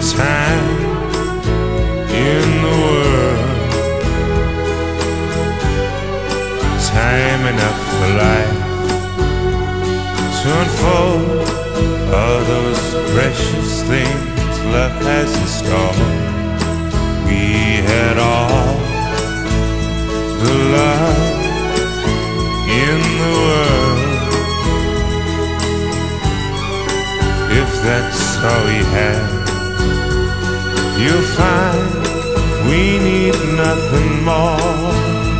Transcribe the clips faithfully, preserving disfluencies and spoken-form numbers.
time in the world, time enough for life to unfold all those precious things love has in store. We had all the love in the world. If that's all we have, you'll find we need nothing more.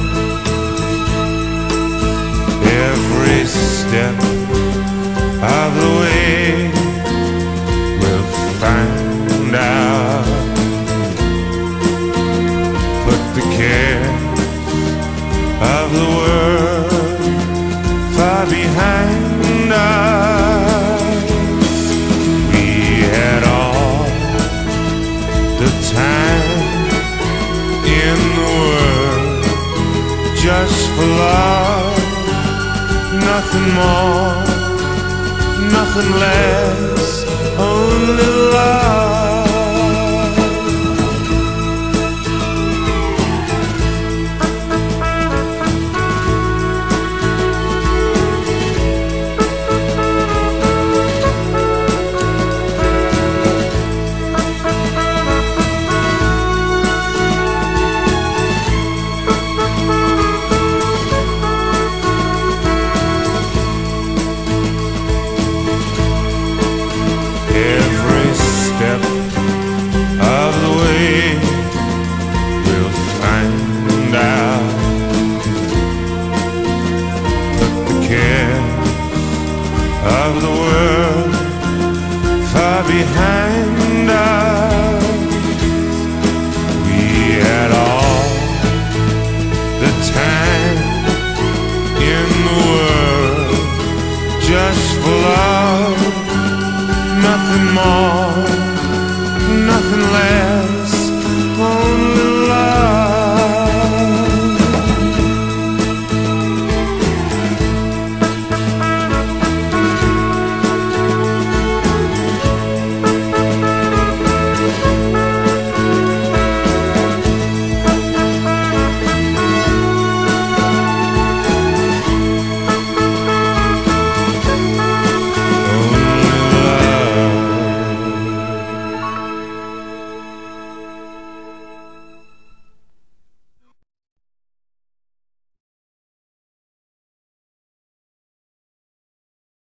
Every step of the way we'll find out. Put the cares of the world far behind us. We had all the time in the world just for love, nothing more, nothing less, only love.